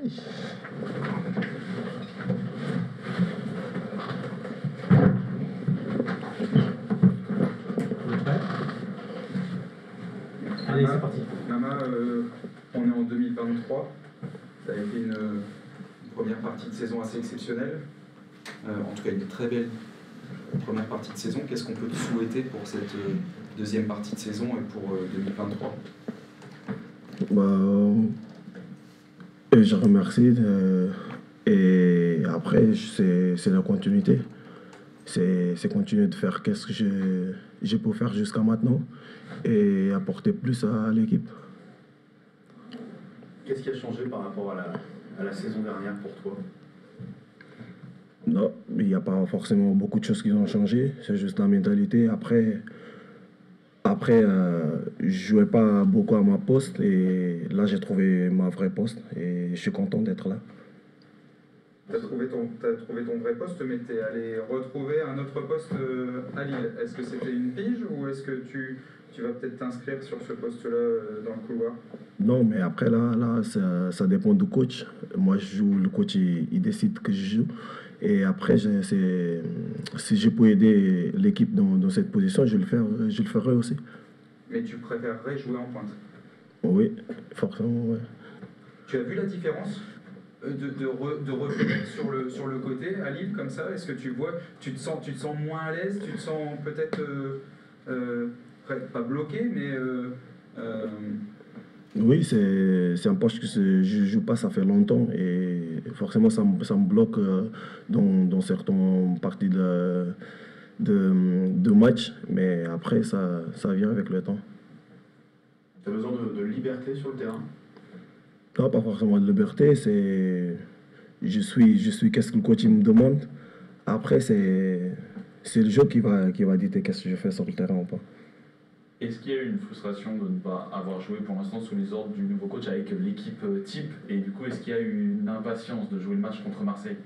Allez, c'est parti. Mama, on est en 2023. Ça a été une première partie de saison assez exceptionnelle. En tout cas, une très belle première partie de saison. Qu'est-ce qu'on peut te souhaiter pour cette deuxième partie de saison et pour 2023? Je remercie. Et après, c'est la continuité. C'est continuer de faire qu'est-ce que j'ai pu faire jusqu'à maintenant et apporter plus à l'équipe. Qu'est-ce qui a changé par rapport à la saison dernière pour toi? Non, il n'y a pas forcément beaucoup de choses qui ont changé. C'est juste la mentalité. Après, je jouais pas beaucoup à ma poste et là, j'ai trouvé ma vraie poste et je suis content d'être là. Tu as trouvé ton vrai poste, mais tu es allé retrouver un autre poste à Lille. Est-ce que c'était une pige ou est-ce que tu vas peut-être t'inscrire sur ce poste-là dans le couloir? Non, mais après, là ça dépend du coach. Moi, je joue, le coach, il décide que je joue. Et après, si je peux aider l'équipe dans cette position, je le ferai aussi. Mais tu préférerais jouer en pointe? Oui, forcément, oui. Tu as vu la différence de revenir sur le côté à Lille comme ça? Est-ce que tu te sens moins à l'aise? Tu te sens peut-être pas bloqué, mais oui, c'est un poste que je joue pas, ça fait longtemps et forcément ça me bloque dans certaines parties de match, mais après ça vient avec le temps. Tu as besoin de liberté sur le terrain? Non, pas forcément de liberté, je suis qu'est-ce que le coach me demande. Après c'est le jeu qui va dicter qu'est-ce que je fais sur le terrain ou pas. Est-ce qu'il y a eu une frustration de ne pas avoir joué pour l'instant sous les ordres du nouveau coach avec l'équipe type? Et du coup, est-ce qu'il y a eu une impatience de jouer le match contre Marseille?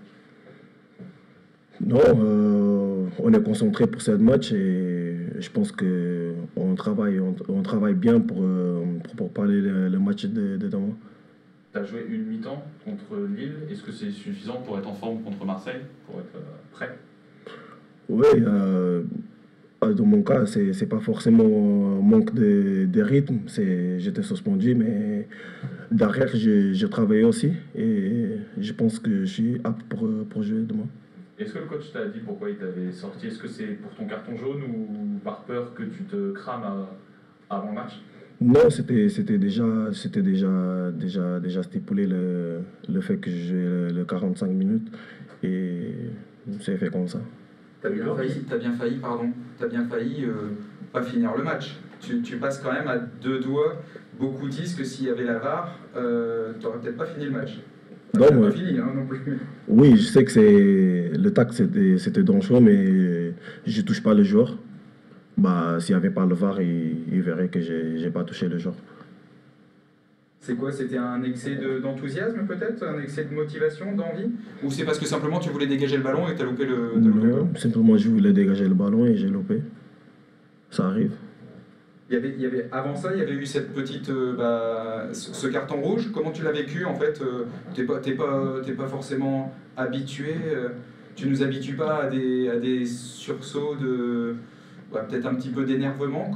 Non, on est concentré pour ce match et je pense qu'on travaille bien pour parler le match de demain. Tu as joué une mi-temps contre Lille. Est-ce que c'est suffisant pour être en forme contre Marseille, pour être prêt? Oui, dans mon cas, c'est pas forcément un manque de rythme. J'étais suspendu, mais derrière, je travaillais aussi et je pense que je suis apte pour jouer demain. Est-ce que le coach t'a dit pourquoi il t'avait sorti? Est-ce que c'est pour ton carton jaune ou par peur que tu te crames avant le match? Non, c'était déjà stipulé le fait que je jouais le 45 minutes et c'est fait comme ça. T'as bien failli pas finir le match. Tu passes quand même à 2 doigts. Beaucoup disent que s'il y avait la VAR, t'aurais peut-être pas fini le match. Non, pas fini non plus. Oui, je sais que le tac c'était dangereux, mais je touche pas le joueur. S'il n'y avait pas le VAR, il verrait que j'ai pas touché le joueur. C'est quoi? C'était un excès d'enthousiasme peut-être? Un excès de motivation, d'envie? Ou c'est parce que simplement tu voulais dégager le ballon et t'as loupé le Non, simplement je voulais dégager le ballon et j'ai loupé. Ça arrive. Avant ça, il y avait eu cette petite, ce carton rouge. Comment tu l'as vécu en fait? T'es pas forcément habitué. Tu nous habitues pas à des sursauts peut-être un petit peu d'énervement.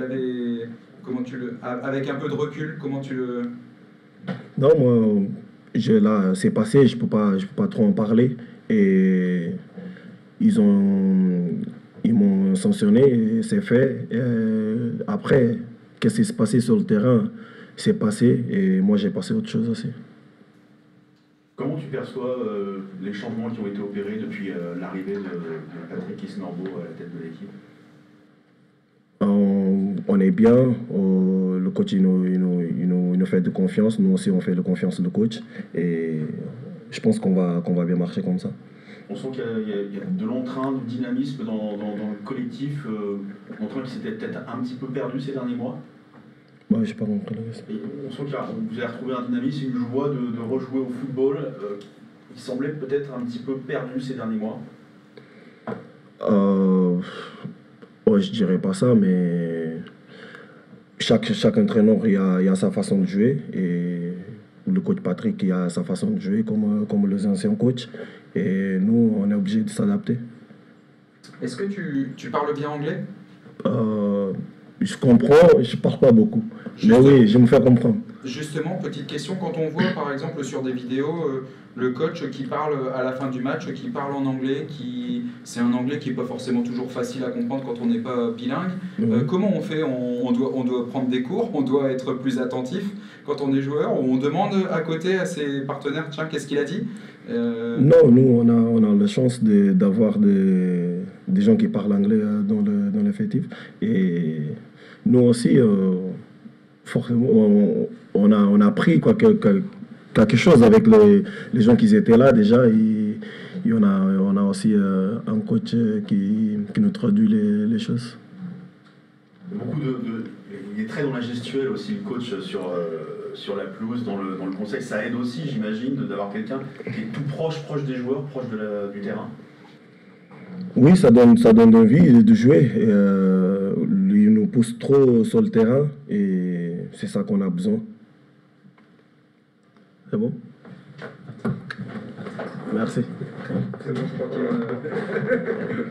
Avec un peu de recul, comment tu le... Non, moi, là, c'est passé, je peux pas trop en parler. Et ils m'ont sanctionné, c'est fait. Après, qu'est-ce qui s'est passé sur le terrain, c'est passé. Et moi, j'ai passé autre chose aussi. Comment tu perçois les changements qui ont été opérés depuis l'arrivée de Patrick Kisnorbo à la tête de l'équipe? On est bien, le coach il nous fait de confiance, nous aussi on fait de confiance au coach et je pense qu'on va bien marcher comme ça. On sent qu'il y a de l'entrain, du dynamisme dans le collectif, l'entrain qui s'était peut-être un petit peu perdu ces derniers mois. J'ai pas compris. On sent que vous avez retrouvé un dynamisme, une joie de rejouer au football qui semblait peut-être un petit peu perdu ces derniers mois. Je dirais pas ça, mais chaque entraîneur il a sa façon de jouer et le coach Patrick qui a sa façon de jouer comme les anciens coachs. Et nous, on est obligé de s'adapter. Est-ce que tu parles bien anglais? Je comprends, je parle pas beaucoup. Mais oui, je me fais comprendre. Justement, petite question, quand on voit par exemple sur des vidéos le coach qui parle à la fin du match, qui parle en anglais, c'est un anglais qui n'est pas forcément toujours facile à comprendre quand on n'est pas bilingue. Comment on fait? On doit prendre des cours, on doit être plus attentif quand on est joueur, ou on demande à côté à ses partenaires, tiens, qu'est-ce qu'il a dit? Non, nous, on a la chance d'avoir des gens qui parlent anglais dans l'effectif. Et nous aussi, forcément, on a appris quelque chose avec les gens qui étaient là déjà. Et on a aussi un coach qui nous traduit les choses. Il est très dans la gestuelle aussi, le coach sur la pelouse, dans le conseil. Ça aide aussi, j'imagine, d'avoir quelqu'un qui est tout proche des joueurs, proche du terrain. Oui, ça donne envie de jouer. Il nous pousse trop sur le terrain et c'est ça qu'on a besoin. C'est bon? Merci. C'est bon, je crois que...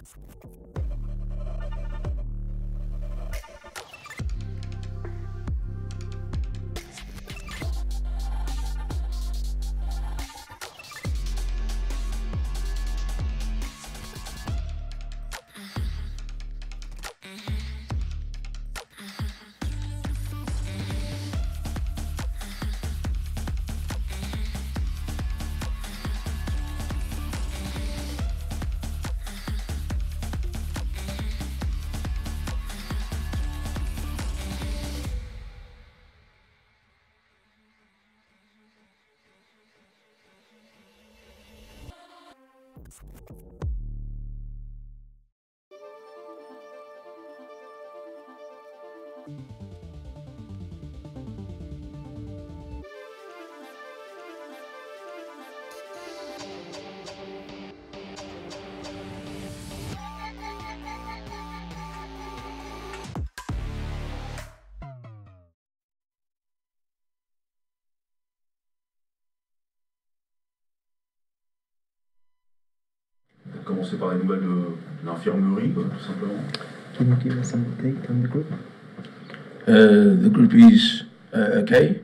Commencer par les nouvelles de l'infirmerie, quoi, tout simplement. Can you give us some update on the group? The group is okay.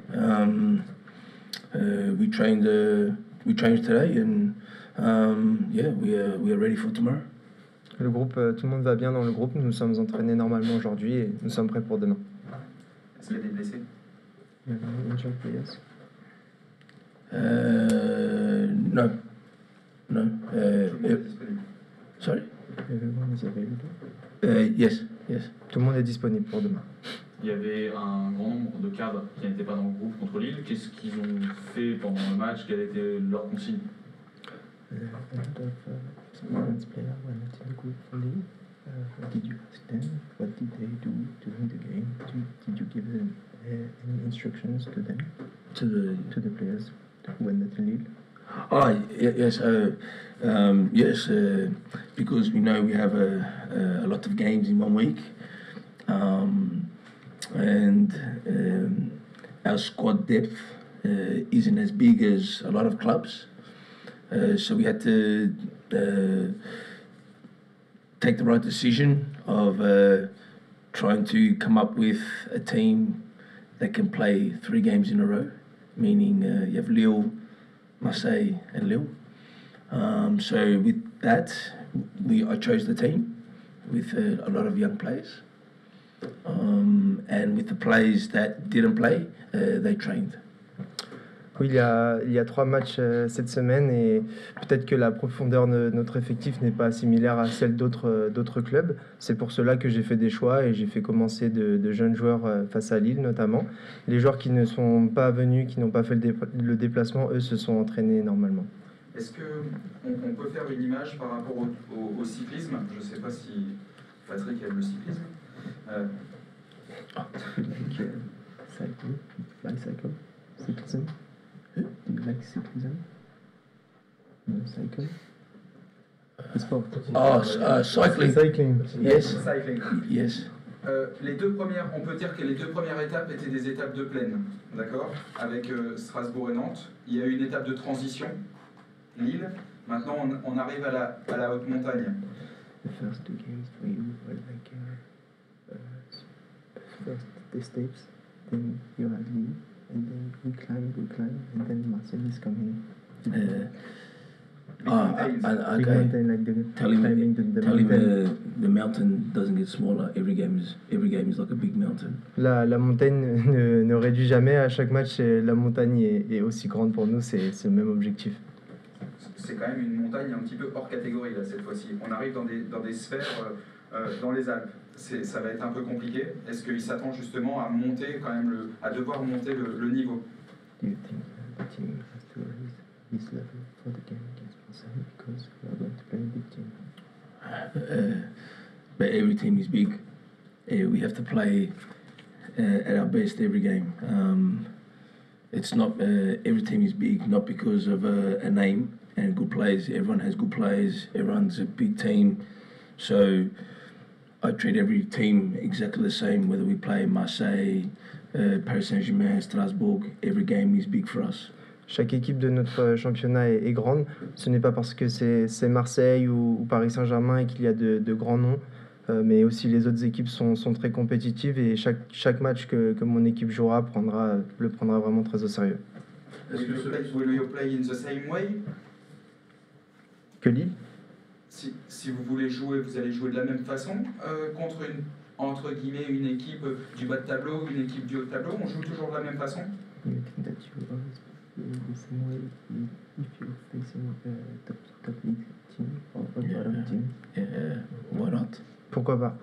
We trained today, and yeah, we are ready for tomorrow. Le groupe, tout le monde va bien dans le groupe. Nous nous sommes entraînés normalement aujourd'hui et nous sommes prêts pour demain. Est-ce qu'il y a des blessés? You have any injured players? No. Tout le monde est disponible. Sorry? Everyone is available. Yes. Tout le monde est disponible pour demain. Il y avait un grand nombre de cadres qui n'étaient pas dans le groupe contre Lille. Qu'est-ce qu'ils ont fait pendant le match? Quelle était leur consigne? A lot of experienced players were not in the group for Lille. What did you ask them? What did they do during the game? Did you give them any instructions to them, To the to the players who were not in Lille? yes, yes. Because we know we have a lot of games in 1 week, and our squad depth isn't as big as a lot of clubs. So we had to take the right decision of trying to come up with a team that can play 3 games in a row, meaning you have Lille, Marseille and Lille. So with that, I chose the team with a lot of young players. And with the players that didn't play, they trained. Oui, il y a 3 matchs cette semaine et peut-être que la profondeur de notre effectif n'est pas similaire à celle d'autres clubs. C'est pour cela que j'ai fait des choix et j'ai fait commencer de jeunes joueurs face à Lille notamment. Les joueurs qui ne sont pas venus, qui n'ont pas fait le déplacement, eux se sont entraînés normalement. Est-ce qu'on peut faire une image par rapport au cyclisme? Je ne sais pas si Patrick aime le cyclisme. Cycle, bicycle, cyclism. Do you like cyclism? No, cycle. Sport. Cycling. Cycling. Yes. Cycling. Yes. On peut dire que les 2 premières étapes étaient des étapes de plaine, d'accord? Avec Strasbourg et Nantes. Il y a eu une étape de transition, Lille. Maintenant, on arrive à la haute montagne. The first 2 games for you were like first the steps, then you had Lille, and then we climb, and then Marseille is coming. Okay. Big mountain, like Tell him, climbing the mountain. the mountain doesn't get smaller. Every game is like a big mountain. La montagne ne réduit jamais. À chaque match, la montagne est aussi grande pour nous. C'est le même objectif. C'est quand même une montagne un petit peu hors catégorie là cette fois-ci. On arrive dans des sphères dans les Alpes. Ça va être un peu compliqué. Est-ce qu'il s'attend justement à monter quand même à devoir monter le niveau? Do you think the team has to raise his level for the game against Marseille because we are going to play a big team? But every team is big. We have to play at our best every game. It's not every team is big, not because of a name and good players. Everyone has good players. Everyone's a big team. So I treat every team exactly the same, whether we play Marseille, Paris Saint-Germain, Strasbourg. Every game is big for us. Chaque équipe de notre championnat est grande. Ce n'est pas parce que c'est Marseille ou Paris Saint-Germain et qu'il y a de grands noms, mais aussi les autres équipes sont très compétitives et chaque match que mon équipe jouera le prendra vraiment très au sérieux. Will you play in the same way? Que Lille? Si vous voulez jouer, vous allez jouer de la même façon contre entre guillemets une équipe du bas de tableau, une équipe du haut de tableau. On joue toujours de la même façon? You think that you always play the same way if you're facing a top league team or a bottom team? Why not? Pourquoi pas?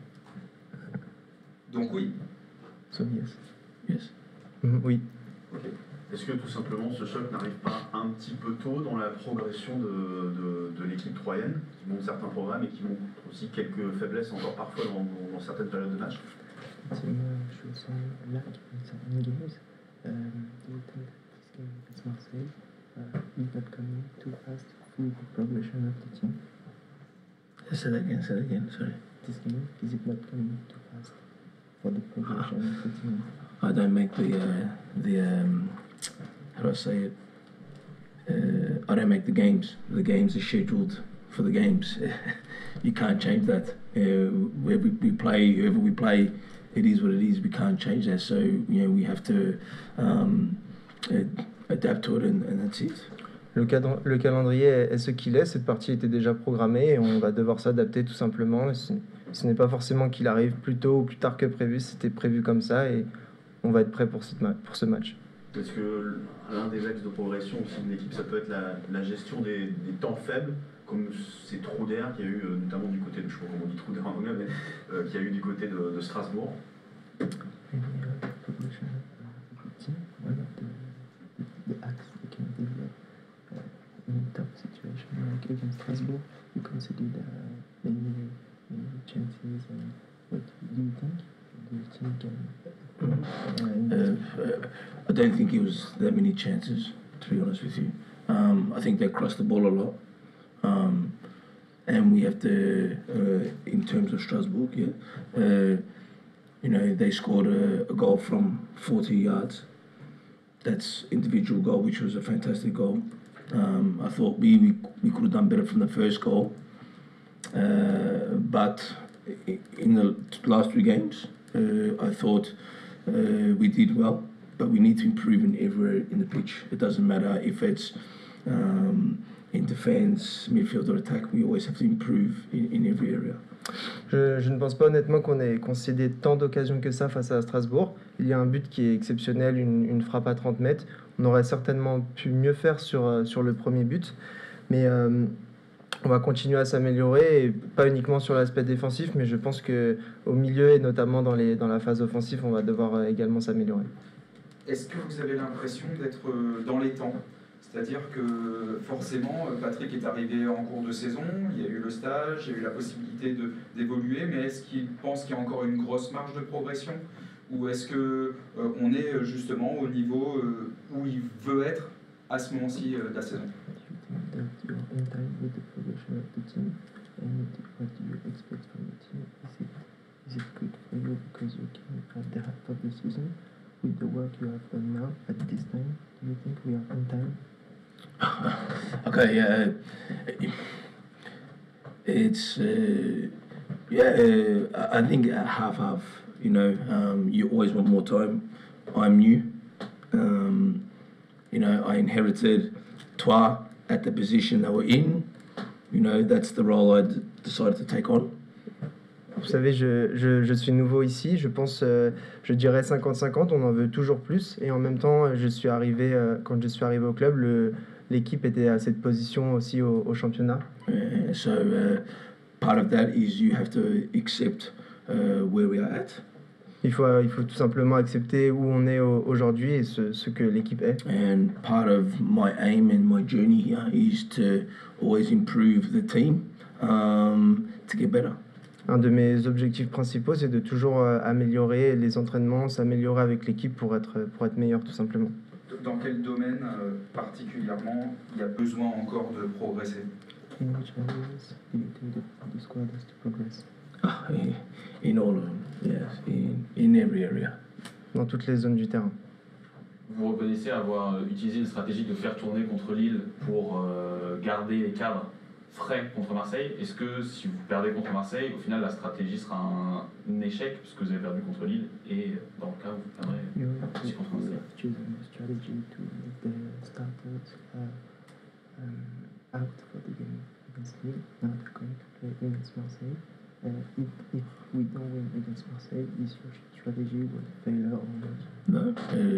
Donc oui. So yes. Yes. Oui. Okay. Est-ce que tout simplement ce choc n'arrive pas un petit peu tôt dans la progression de l'équipe troyenne, qui montre certains programmes et qui montre aussi quelques faiblesses encore parfois dans certaines périodes de match? The team shows some lack in certain games. Do you think that this game against Marseille is not coming too fast for the progression of the team? Say that again, sorry. This game, is it not coming too fast for the progression of the team? I don't make how do I say it? I don't make the games. The games are scheduled for the games. You can't change that. Wherever we play, it is what it is. We can't change that. So we have to adapt to it, and that's it. Le calendrier est ce qu'il est. Cette partie était déjà programmée et on va devoir s'adapter tout simplement. Ce n'est pas forcément qu'il arrive plus tôt ou plus tard que prévu. C'était prévu comme ça et on va être prêt pour ce match. Est-ce que l'un des axes de progression aussi de l'équipe, ça peut être la gestion des temps faibles, comme ces trous d'air qu'il y a eu notamment du côté de, je sais pas comment on dit trous d'air en anglais, mais qu'il y a eu du côté de Strasbourg? Progression of the team, one of the acts we can develop in a tough situation like against Strasbourg, you considered many chances, and what do you think the team can I don't think it was that many chances, to be honest with you. I think they crossed the ball a lot. And we have to, in terms of Strasbourg, they scored a goal from 40 yards. That's individual goal, which was a fantastic goal. I thought we could have done better from the first goal. But in the last 3 games, I thought we did well, but we need to improve in everywhere in the pitch. It doesn't matter if it's in defense, midfield or attack, we always have to improve in every area. Je ne pense pas honnêtement qu'on ait concédé tant d'occasions que ça face à Strasbourg. Il y a un but qui est exceptionnel, une frappe à 30 mètres. On aurait certainement pu mieux faire sur le premier but, mais on va continuer à s'améliorer, et pas uniquement sur l'aspect défensif, mais je pense qu'au milieu et notamment dans la phase offensive, on va devoir également s'améliorer. Est-ce que vous avez l'impression d'être dans les temps? C'est-à-dire que forcément, Patrick est arrivé en cours de saison, il y a eu le stage, il y a eu la possibilité d'évoluer, mais est-ce qu'il pense qu'il y a encore une grosse marge de progression? Ou est-ce qu'on est justement au niveau où il veut être à ce moment-ci de la saison? Is it good for you because you came at the half of the season with the work you have done now at this time? Do you think we are on time? Okay, it's I think half. You always want more time. I'm new. I inherited Troyes at the position they were in. That's the role I decided to take on. Vous savez, je suis nouveau ici, je pense, je dirais 50-50, on en veut toujours plus. Et en même temps, quand je suis arrivé au club, l'équipe était à cette position aussi au championnat. So part of that is you have to accept where we are at. Il faut tout simplement accepter où on est aujourd'hui et ce que l'équipe est. And part of my aim and my journey here is to always improve the team to get better. Un de mes objectifs principaux, c'est de toujours améliorer les entraînements, s'améliorer avec l'équipe pour être meilleur tout simplement. Dans quel domaine particulièrement il y a besoin encore de progresser? In which areas do you think the squad has to progress? In all of them, yes, in every area. Dans toutes les zones du terrain. vous reconnaissez avoir utilisé une stratégie de faire tourner contre Lille pour garder les cadres frais contre Marseille. Est-ce que si vous perdez contre Marseille, au final la stratégie sera un échec puisque vous avez perdu contre Lille et dans le cas où vous perdrez aussi contre Marseille? Have chosen a strategy to make the starters out for the game against Lille. Now they're going to play against Marseille. If we don't win against Marseille, is your strategy will fail or not? No.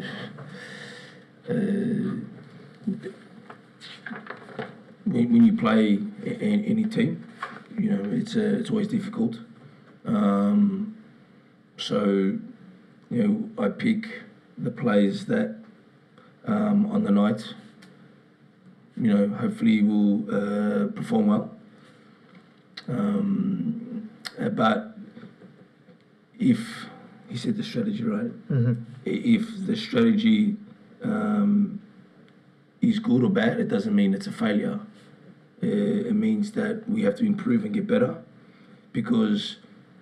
When you play any team, you know it's always difficult. So, you know, I pick the players that on the night, you know, hopefully will perform well. But if he said the strategy right, if the strategy is good or bad, it doesn't mean it's a failure. It means that we have to improve and get better, because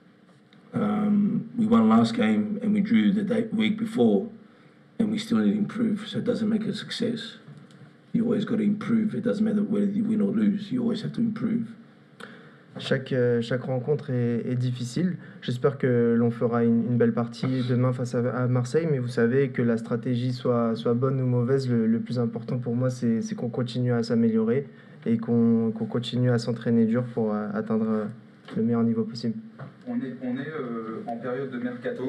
we won last game and we drew the week before, and we still need to improve. So it doesn't make it a success. You always got to improve. It doesn't matter whether you win or lose. You always have to improve. Chaque rencontre est difficile. J'espère que l'on fera une belle partie demain face à Marseille, mais vous savez que la stratégie soit bonne ou mauvaise, le plus important pour moi, c'est qu'on continue à s'améliorer et qu'on continue à s'entraîner dur pour atteindre le meilleur niveau possible. On est en période de mercato.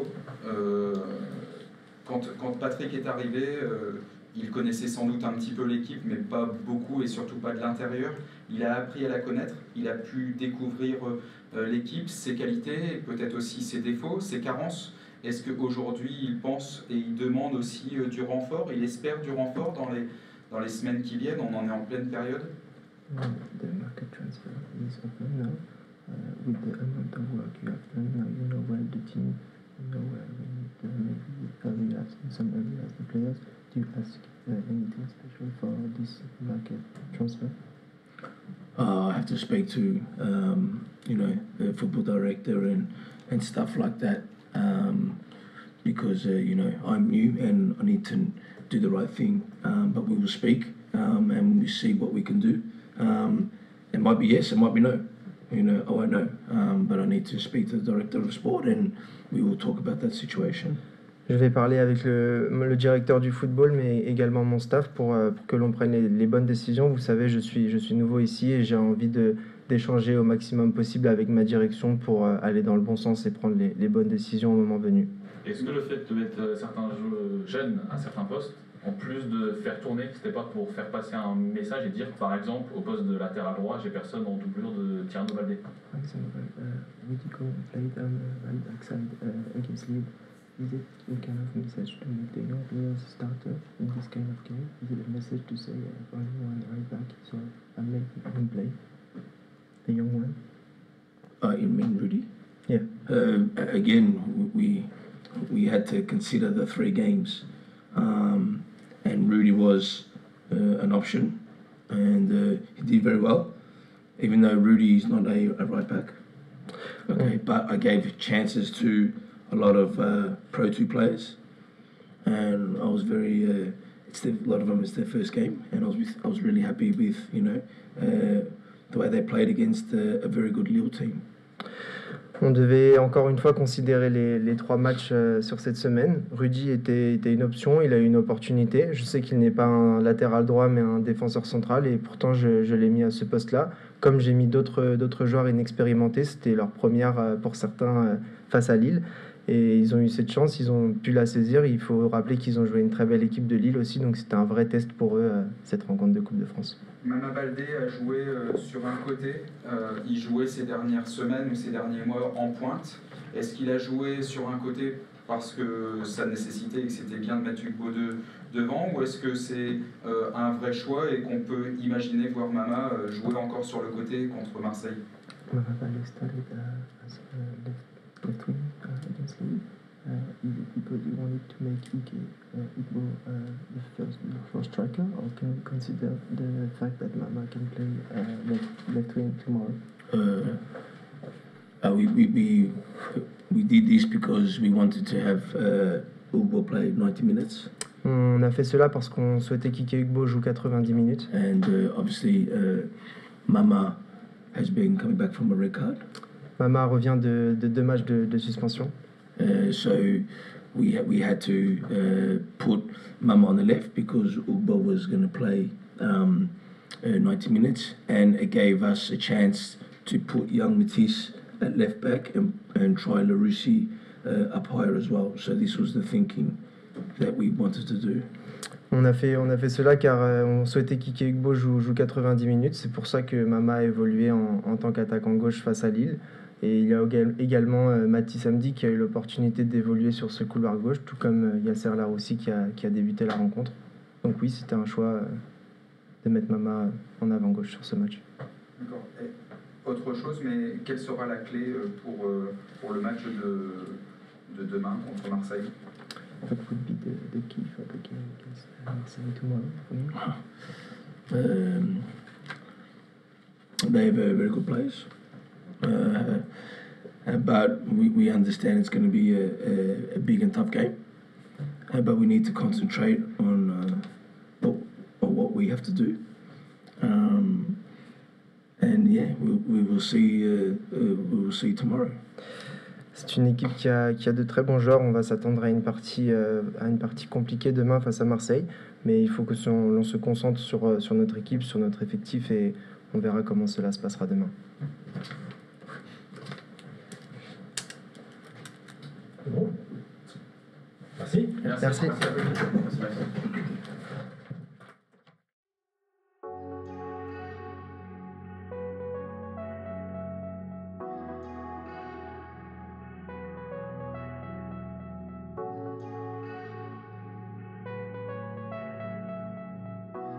Quand Patrick est arrivé, il connaissait sans doute un petit peu l'équipe, mais pas beaucoup et surtout pas de l'intérieur. Il a appris à la connaître, il a pu découvrir l'équipe, ses qualités, peut-être aussi ses défauts, ses carences. Est-ce qu'aujourd'hui il pense et il demande aussi du renfort, il espère du renfort dans les semaines qui viennent? On en est en pleine période. The market transfer is open now. With the amount of work you have done, now you know where the team, you know where we need maybe areas, in some areas, the players. Do you ask anything special for this market transfer? I have to speak to you know, the football director and stuff like that, because you know, I'm new and I need to do the right thing. But we will speak and we see what we can do. It might be yes, it might be no. You know, I won't know. But I need to speak to the director of sport and we will talk about that situation. Je vais parler avec le directeur du football, mais également mon staff pour que l'on prenne les bonnes décisions. Vous savez, je suis nouveau ici et j'ai envie d'échanger au maximum possible avec ma direction pour aller dans le bon sens et prendre les bonnes décisions au moment venu. Est-ce que le fait de mettre certains jeunes à certains postes, en plus de faire tourner, c'était pas pour faire passer un message et dire, par exemple, au poste de latéral droit, j'ai personne en doublure de Tierno Baldé? For example, Rudico played on the right back side against Lille. Is it a kind of message to make the young players starter in this kind of game? Is it a message to say only one right back, so I make him play, the young one? You mean Rudy? Yeah. Again, we had to consider the 3 games, and Rudy was an option, and he did very well, even though Rudy is not a right back. Okay, but I gave chances to a lot of Pro 2 players, and I was very. A lot of them is their first game, and I was really happy with, you know, the way they played against a very good Lille team. On devait encore une fois considérer les 3 matchs sur cette semaine. Rudy était une option, il a eu une opportunité. Je sais qu'il n'est pas un latéral droit mais un défenseur central et pourtant je l'ai mis à ce poste-là. Comme j'ai mis d'autres joueurs inexpérimentés, c'était leur première pour certains face à Lille. Et ils ont eu cette chance, ils ont pu la saisir. Il faut rappeler qu'ils ont joué une très belle équipe de Lille aussi, donc c'était un vrai test pour eux, cette rencontre de Coupe de France. Mama Baldé a joué sur un côté, il jouait ces dernières semaines ou ces derniers mois en pointe. Est-ce qu'il a joué sur un côté parce que ça nécessitait et que c'était bien de mettre Hugo devant, ou est-ce que c'est un vrai choix et qu'on peut imaginer voir Mama jouer encore sur le côté contre Marseille? Mama Baldé started as left wing against Lille. Because you wanted to make Hugo the first striker, or can we consider the fact that Mama can play left wing tomorrow? We did this because we wanted to have Hugo play 90 minutes, On a fait cela parce qu'on souhaitait qu'Ike Ugbo joue 90 minutes. And obviously, Mama has been coming back from a red card. Mama revient de 2 matchs de suspension. So we had to put Mama on the left because Ugbo was going to play 90 minutes, and it gave us a chance to put young Matisse at left back and try Larouci up higher as well. So this was the thinking that we wanted to do. On a fait cela car on souhaitait qu'Ike Ugbo joue 90 minutes. C'est pour ça que Mama a évolué en tant qu'attaquant gauche face à Lille. Et il y a également Mathis Samedi qui a eu l'opportunité d'évoluer sur ce couloir gauche, tout comme Yasser Laroussi qui a débuté la rencontre. Donc oui, c'était un choix de mettre Mama en avant-gauche sur ce match. D'accord. Et autre chose, mais quelle sera la clé pour le match de demain contre Marseille? What would be the key for the game against Marseille tomorrow for you? They have very good players, but we understand it's going to be a big and tough game. But we need to concentrate on what we have to do. And yeah, we will see tomorrow. C'est une équipe qui a de très bons joueurs. On va s'attendre à une partie compliquée demain face à Marseille. Mais il faut que l'on se concentre sur notre équipe, sur notre effectif, et on verra comment cela se passera demain. Bon. Merci. Merci. Merci.